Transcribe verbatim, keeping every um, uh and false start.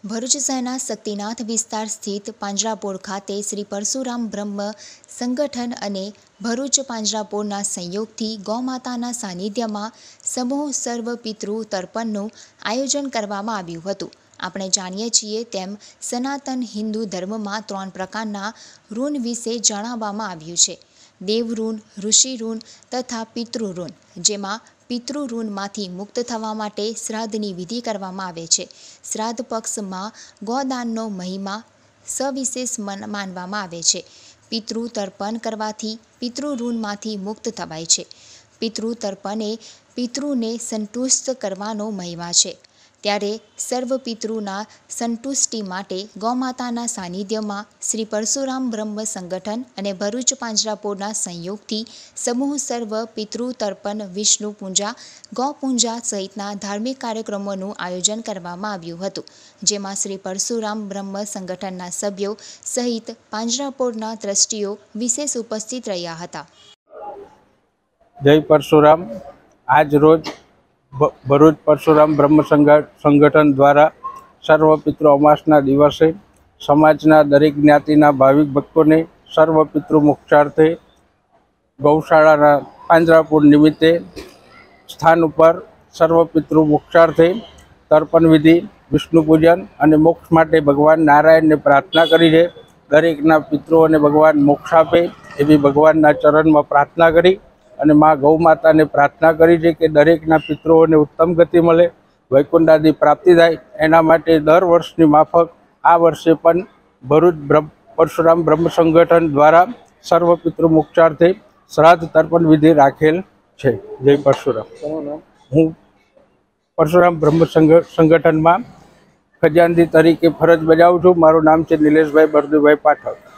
ભરૂચ શહેરના શક્તિનાથ વિસ્તાર સ્થિત પાંજરાપોળ ખાતે શ્રી પરશુરામ બ્રહ્મ સંગઠન અને ભરૂચ પાંજરાપોળના સંયોગથી ગૌમાતાના સાનિધ્યમાં સમૂહ સર્વ પિતૃ તર્પણનું આયોજન કરવામાં આવ્યું હતું। આપણે જાણીએ છીએ તેમ સનાતન હિન્દુ ધર્મમાં ત્રણ પ્રકારના ઋણ વિશે જણાવવામાં આવ્યું છે। દેવ ઋણ, ઋષિ ઋણ તથા પિતૃ ઋણ, જેમાં પિતૃ ઋણમાંથી મુક્ત થવા માટે શ્રાદ્ધની વિધિ કરવામાં આવે છે। શ્રાદ્ધ પક્ષમાં ગોદાનનો મહિમા સવિશેષ માનવામાં આવે છે। પિતૃ તર્પણ કરવાથી પિતૃ ઋણમાંથી મુક્ત થવાય છે। પિતૃ તર્પણ એ પિતૃને સંતુષ્ટ કરવાનો મહિમા છે। ત્યારે સર્વ પિતૃના સંતુષ્ટિ માટે ગૌમાતાના સાનિધ્યમાં શ્રી પરશુરામ બ્રહ્મ સંગઠન અને ભરૂચ પાંજરાપોળના સંયોગથી સમૂહ સર્વ પિતૃ તર્પણ, વિષ્ણુ પૂજા, ગૌ પૂજા સહિતના ધાર્મિક કાર્યક્રમોનું આયોજન કરવામાં આવ્યું હતું, જેમાં શ્રી પરશુરામ બ્રહ્મ સંગઠનના સભ્યો સહિત પાંજરાપોળના ટ્રસ્ટીઓ વિશેષ ઉપસ્થિત રહ્યા હતા। જય પરશુરામ। આજ રોજ ભરૂચ પરશુરામ બ્રહ્મ સંગઠન દ્વારા સર્વ પિતૃ અમાસના દિવસે સમાજના દરેક જ્ઞાતિના ભાવિક ભક્તોને સર્વ પિતૃ મોક્ષાર્થે ગૌશાળાના પાંજરાપોળ નિમિત્તે સ્થાન ઉપર સર્વ પિતૃ મોક્ષાર્થે તર્પણ વિધિ, વિષ્ણુ પૂજન અને મોક્ષ માટે ભગવાન નારાયણને પ્રાર્થના કરી છે। દરેકના પિતૃઓને ભગવાન મોક્ષ આપે એવી ભગવાનના ચરણમાં પ્રાર્થના કરી અને મા ગૌ માતાને પ્રાર્થના કરી છે કે દરેકના પિતૃઓને ઉત્તમ ગતિ મળે, વૈકુંઠાદી પ્રાપ્તિ થાય। એના માટે દર વર્ષની માફક આ વર્ષે પણ ભરૂચ પરશુરામ બ્રહ્મ સંગઠન દ્વારા સર્વ પિતૃ મોક્ષાર્થે શ્રાદ્ધ તર્પણ વિધિ રાખેલ છે। જય પરશુરામ। હું પરશુરામ બ્રહ્મ સંગઠનમાં ખજાનચી તરીકે ફરજ બજાવું છું। મારું નામ છે નિલેશભાઈ બરદુભાઈ પાઠક।